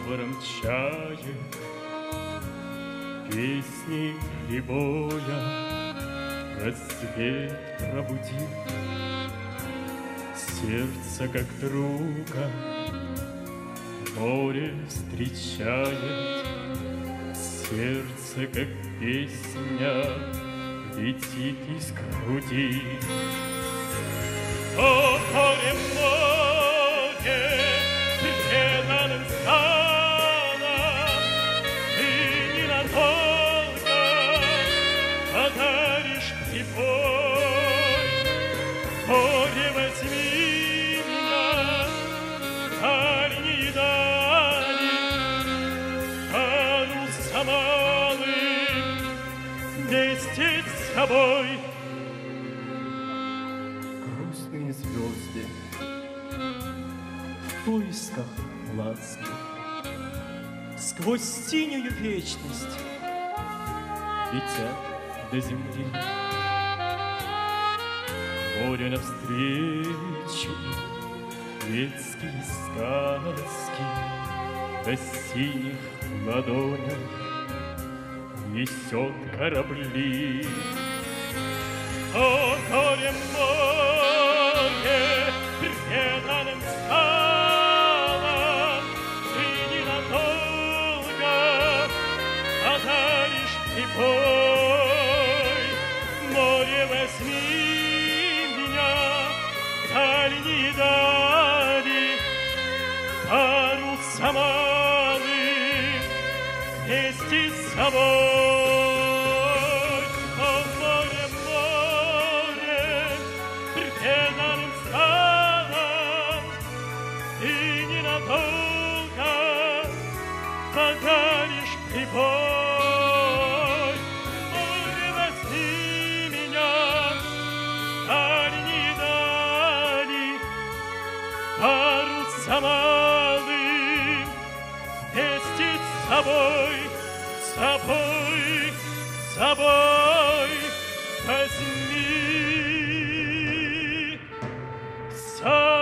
говором чаек, песни прибоя рассвет пробудил. Сердце, как друга, море встречает, сердце, как песня, летит из груди. О, море, море, преданным стало, ты ненадолго подаришь прибой. Море, возьми меня, дальние дали, парусом малым вместе с собой. Грустные звезды в поисках ласки сквозь синюю вечность летят до земли. Море навстречу, детские сказки на синих ладонях несет корабли. О, горе, море, преданным стало, ты ненадолго подаришь прибой. Море, возьми меня, дальние дали, парусом малым вместе с собой. Преданным стало, ты ненадолго подаришь прибой. Море, возьми меня, дальние дали, парусом малым вместе с собой, с собой, с собой возьми.